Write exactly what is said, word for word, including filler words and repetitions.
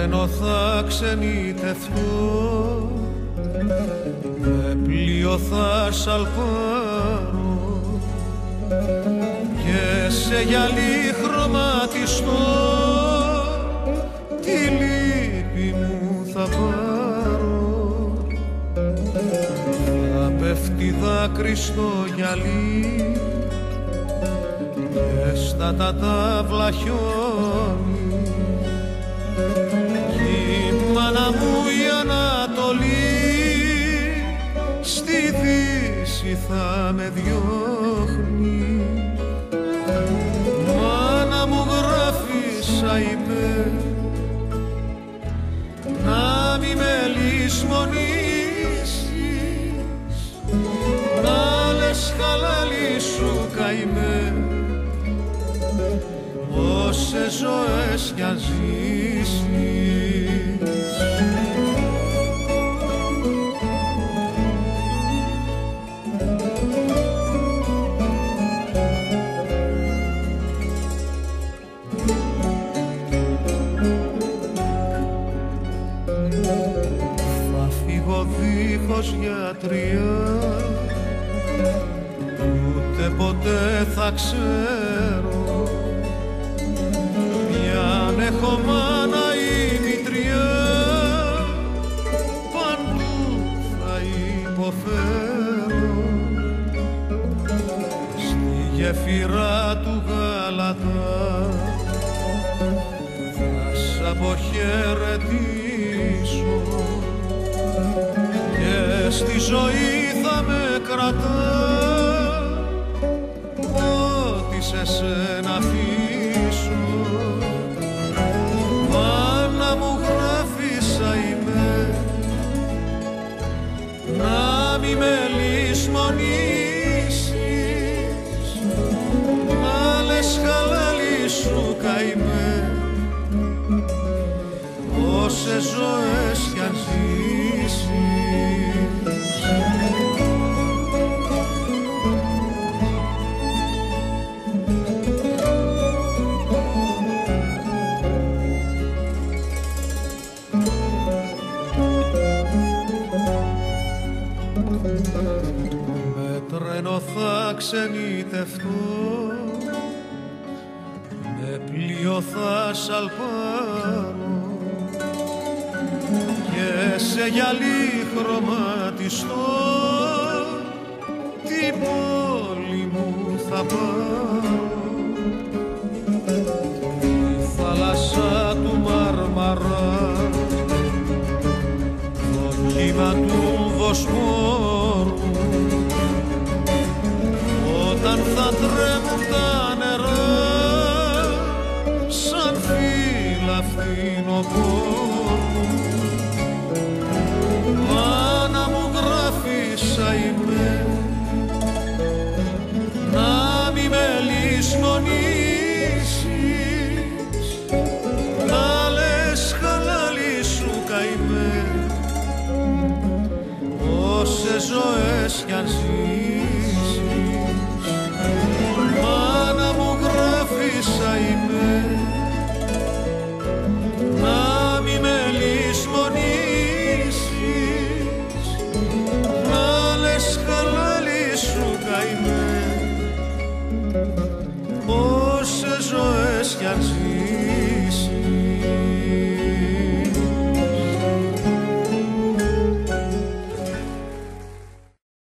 τρένο θα ξενιτευτώ, με πλοίο θα σαλπάρω και σε γυαλί χρωματιστό τη λύπη μου θα πάρω. Θα πέφτει δάκρυ στο γυαλί και στα τα τάβλα χιόνι, κι η μάνα μου η Ανατολή στη Δύση θα με διώχνει. Μάνα μου γράφεις αημέ, να μη με λησμονήσεις, να λες χαλάλι σου καημέ, όσες ζωές κι αν ζήσεις. Θα φύγω δίχως γιατριά, ούτε ποτέ θα ξέρω αν έχω μάνα ή μητριά, παντού θα υποφέρω. Στη γέφυρα του Γαλατά θα σ' αποχαιρετήσω και στη ζωή θα με κρατά, ό,τι σε σένα αφήσω. Μάνα μου γράφεις αημέ, να μη με λησμονήσεις, να λες χαλάλι σου καημέ, όσες ζωές κι αν ζήσεις. Με τρένο θα ξενιτευτώ, με πλοίο θα σαλπάρω και σε γυαλί χρωματιστό την πόλη μου θα πάρω. Τη θάλασσα του Μαρμαρά, το κύμα του Βοσπόρου, όταν θα τρέμουν τα νερά σαν φύλλα φθινοπόρου. Μάνα μου γράφεις αημέ, να μη με λησμονήσεις, να λες χαλάλι σου καημέ, όσες ζωές κι αν ζήσεις. Μάνα μου γράφεις αημέ, να μη με λησμονήσεις, να λες χαλάλι σου καημέ.